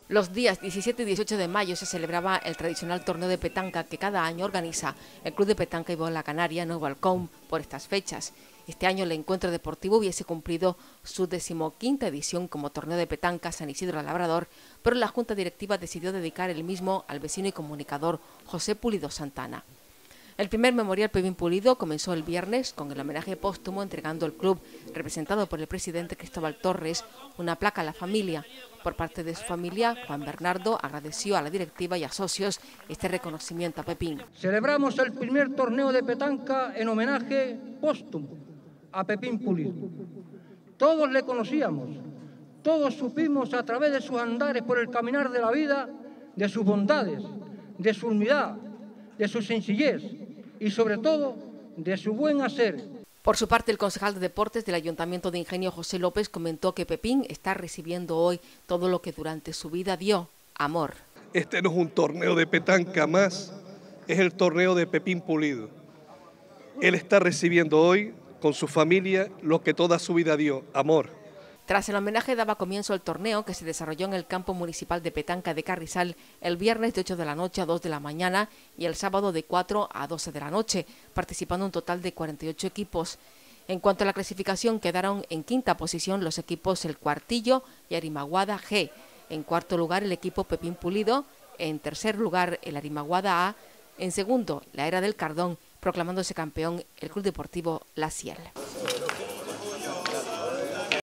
Los días 17 y 18 de mayo se celebraba el tradicional torneo de petanca que cada año organiza el Club de Petanca y Bola Canaria Nuevo Alcón por estas fechas. Este año el encuentro deportivo hubiese cumplido su 15ª edición como torneo de petanca San Isidro Labrador, pero la Junta Directiva decidió dedicar el mismo al vecino y comunicador José Pulido Santana. El primer memorial Pepín Pulido comenzó el viernes con el homenaje póstumo entregando al club, representado por el presidente Cristóbal Torres, una placa a la familia. Por parte de su familia, Juan Bernardo agradeció a la directiva y a socios este reconocimiento a Pepín. Celebramos el primer torneo de petanca en homenaje póstumo a Pepín Pulido. Todos le conocíamos, todos supimos a través de sus andares por el caminar de la vida, de sus bondades, de su humildad, de su sencillez y sobre todo de su buen hacer. Por su parte, el concejal de Deportes del Ayuntamiento de Ingenio, José López, comentó que Pepín está recibiendo hoy todo lo que durante su vida dio: amor. Este no es un torneo de petanca más, es el torneo de Pepín Pulido. Él está recibiendo hoy con su familia lo que toda su vida dio: amor. Tras el homenaje daba comienzo el torneo, que se desarrolló en el campo municipal de petanca de Carrizal el viernes de 8 de la noche a 2 de la mañana y el sábado de 4 a 12 de la noche, participando un total de 48 equipos. En cuanto a la clasificación, quedaron en quinta posición los equipos El Cuartillo y Arimaguada G. En cuarto lugar el equipo Pepín Pulido, en tercer lugar el Arimaguada A, en segundo la Era del Cardón, proclamándose campeón el Club Deportivo La Ciel.